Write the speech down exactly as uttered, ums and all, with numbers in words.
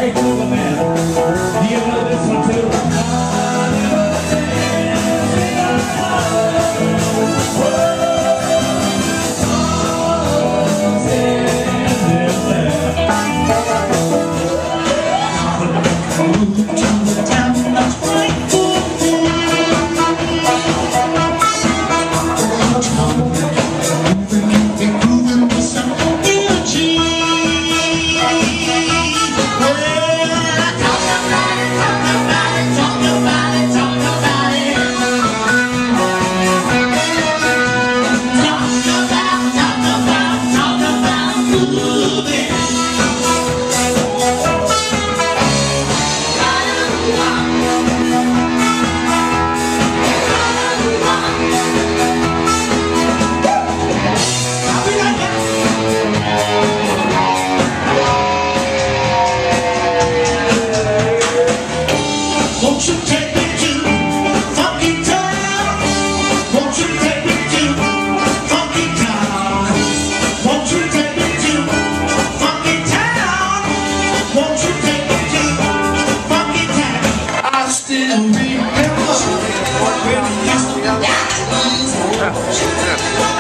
Hey, Google man, do you know this one too? Won't you take me to funky town? Won't you take me to funky town? Won't you take me to funky town? Won't you take me to funky town? I still remember when we used to